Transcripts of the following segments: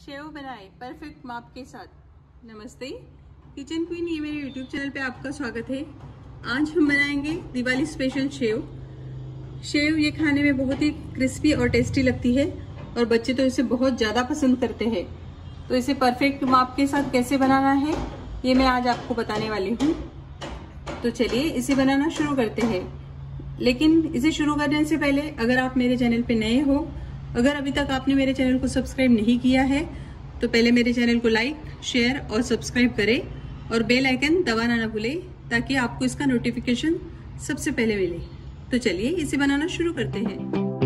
शेव बनाए परफेक्ट माप के साथ। नमस्ते किचन क्वीन, ये मेरे यूट्यूब चैनल पे आपका स्वागत है। आज हम बनाएंगे दिवाली स्पेशल शेव। ये खाने में बहुत ही क्रिस्पी और टेस्टी लगती है और बच्चे तो इसे बहुत ज़्यादा पसंद करते हैं। तो इसे परफेक्ट माप के साथ कैसे बनाना है ये मैं आज आपको बताने वाली हूँ। तो चलिए इसे बनाना शुरू करते हैं। लेकिन इसे शुरू करने से पहले अगर आप मेरे चैनल पे नए हो, अगर अभी तक आपने मेरे चैनल को सब्सक्राइब नहीं किया है तो पहले मेरे चैनल को लाइक, शेयर और सब्सक्राइब करें और बेल आइकन दबाना ना भूलें ताकि आपको इसका नोटिफिकेशन सबसे पहले मिले। तो चलिए इसे बनाना शुरू करते हैं।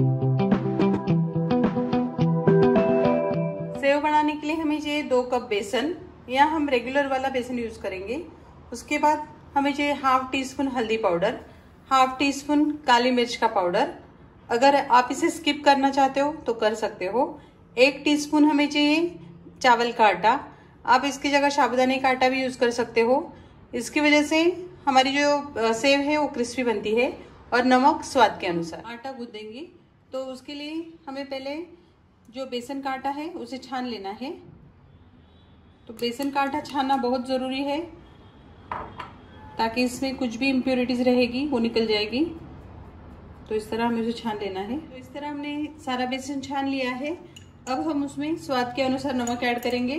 सेव बनाने के लिए हमें चाहिए 2 कप बेसन। यहाँ हम रेगुलर वाला बेसन यूज करेंगे। उसके बाद हमें चाहिए हाफ टी स्पून हल्दी पाउडर, हाफ टी स्पून काली मिर्च का पाउडर। अगर आप इसे स्किप करना चाहते हो तो कर सकते हो। 1 टीस्पून हमें चाहिए चावल का आटा। आप इसकी जगह साबूदाने का आटा भी यूज कर सकते हो। इसकी वजह से हमारी जो सेव है वो क्रिस्पी बनती है। और नमक स्वाद के अनुसार। आटा गूंथ देंगे तो उसके लिए हमें पहले जो बेसन का आटा है उसे छान लेना है। तो बेसन का आटा छानना बहुत जरूरी है ताकि इसमें कुछ भी इम्प्योरिटीज रहेगी वो निकल जाएगी। तो इस तरह हमें उसे छान लेना है। तो इस तरह हमने सारा बेसन छान लिया है। अब हम उसमें स्वाद के अनुसार नमक ऐड करेंगे,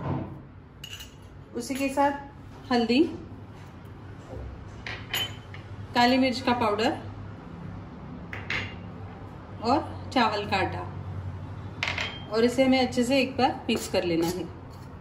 उसी के साथ हल्दी, काली मिर्च का पाउडर और चावल का आटा, और इसे हमें अच्छे से एक बार मिक्स कर लेना है।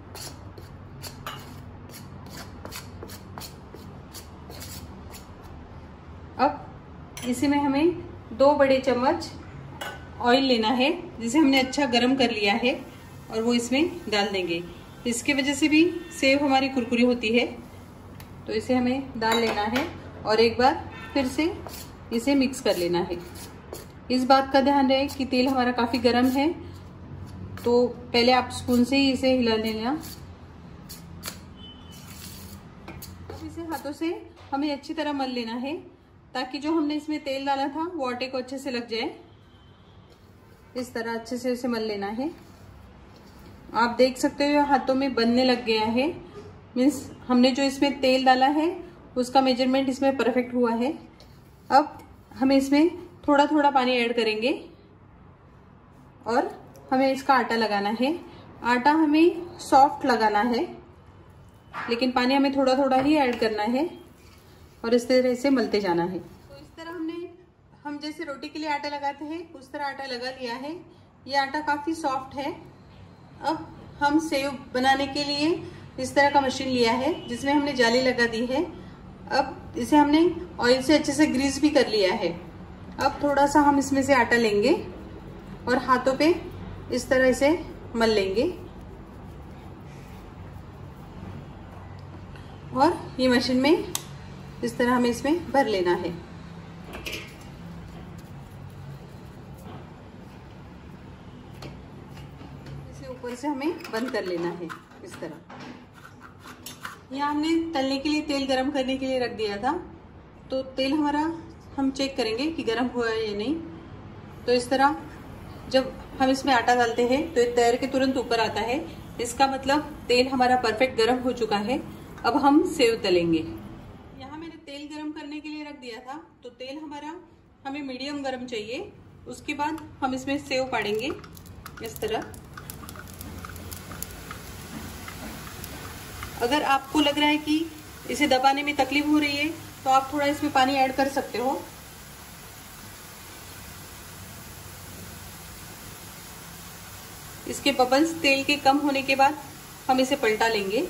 अब इसी में हमें 2 बड़े चम्मच ऑयल लेना है जिसे हमने अच्छा गरम कर लिया है और वो इसमें डाल देंगे। इसके वजह से भी सेव हमारी कुरकुरी होती है। तो इसे हमें डाल लेना है और एक बार फिर से इसे मिक्स कर लेना है। इस बात का ध्यान रहे कि तेल हमारा काफी गर्म है, तो पहले आप स्पून से ही इसे हिला लेना। अब इसे हाथों से हमें अच्छी तरह मल लेना है ताकि जो हमने इसमें तेल डाला था वो आटे को अच्छे से लग जाए। इस तरह अच्छे से इसे मल लेना है। आप देख सकते हो हाथों में बनने लग गया है। मीन्स हमने जो इसमें तेल डाला है उसका मेजरमेंट इसमें परफेक्ट हुआ है। अब हमें इसमें थोड़ा थोड़ा पानी ऐड करेंगे और हमें इसका आटा लगाना है। आटा हमें सॉफ्ट लगाना है लेकिन पानी हमें थोड़ा थोड़ा ही ऐड करना है और इस तरह से मलते जाना है। तो इस तरह हम जैसे रोटी के लिए आटा लगाते हैं उस तरह आटा लगा लिया है। ये आटा काफी सॉफ्ट है। अब हम सेव बनाने के लिए इस तरह का मशीन लिया है जिसमें हमने जाली लगा दी है। अब इसे हमने ऑयल से अच्छे से ग्रीस भी कर लिया है। अब थोड़ा सा हम इसमें से आटा लेंगे और हाथों पे इस तरह इसे मल लेंगे और ये मशीन में इस तरह हमें इसमें भर लेना है। इसे ऊपर से हमें बंद कर लेना है इस तरह। यहाँ हमने तलने के लिए तेल गरम करने के लिए रख दिया था। तो तेल हमारा हम चेक करेंगे कि गरम हुआ है या नहीं। तो इस तरह जब हम इसमें आटा डालते हैं तो ये तैर के तुरंत ऊपर आता है। इसका मतलब तेल हमारा परफेक्ट गरम हो चुका है। अब हम सेव तलेंगे। तेल गरम करने के लिए रख दिया था तो तेल हमें मीडियम गरम चाहिए। उसके बाद हम इसमें सेव पाड़ेंगे इस तरह। अगर आपको लग रहा है कि इसे दबाने में तकलीफ हो रही है तो आप थोड़ा इसमें पानी ऐड कर सकते हो। इसके बबल्स तेल के कम होने के बाद हम इसे पलटा लेंगे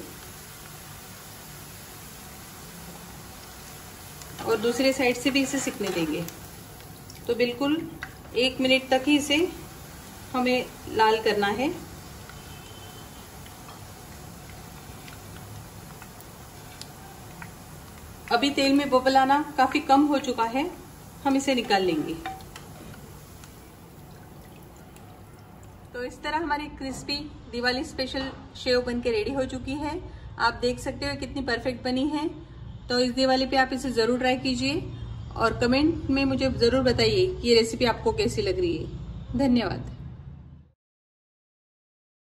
और दूसरे साइड से भी इसे सिकने देंगे। तो बिल्कुल 1 मिनट तक ही इसे हमें लाल करना है। अभी तेल में बबल आना काफी कम हो चुका है, हम इसे निकाल लेंगे। तो इस तरह हमारी क्रिस्पी दिवाली स्पेशल शेव बनके रेडी हो चुकी है। आप देख सकते हो कितनी परफेक्ट बनी है। तो इस दिवाली पे आप इसे जरूर ट्राई कीजिए और कमेंट में मुझे जरूर बताइए कि ये रेसिपी आपको कैसी लग रही है। धन्यवाद।